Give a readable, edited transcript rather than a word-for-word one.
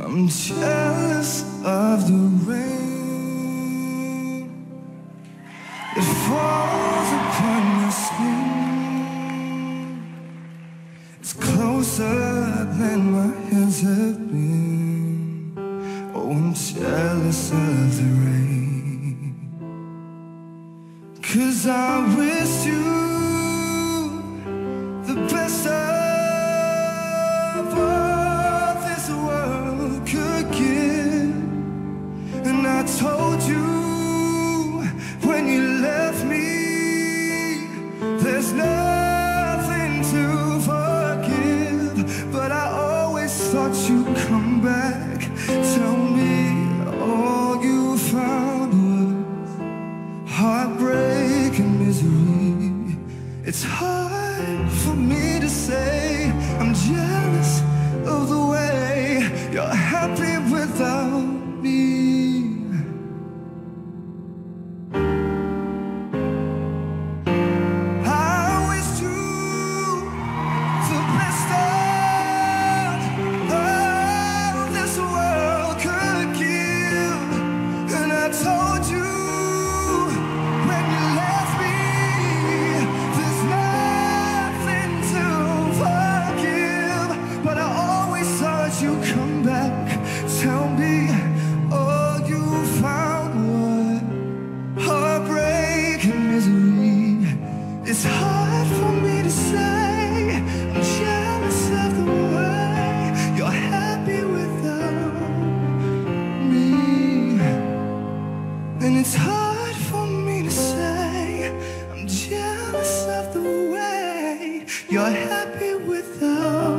I'm jealous of the rain that falls upon your skin. It's closer than my hands have been. Oh, I'm jealous of the rain, 'cause I wish you the best of all this world could give. And I told you when you left me, there's nothing to forgive. But I always thought you'd come back. Tell me all you found was heartbreak and misery. It's hard for me to say I'm jealous of the way you're happy without me. I wish you the best of all this world could give. And I told you when you left me, there's nothing to forgive. But I always thought you'd come back. Tell me all you found was heartbreak and misery. It's hard for me to say I'm jealous of the way you're happy without me. And it's hard for me to say I'm jealous of the way you're happy without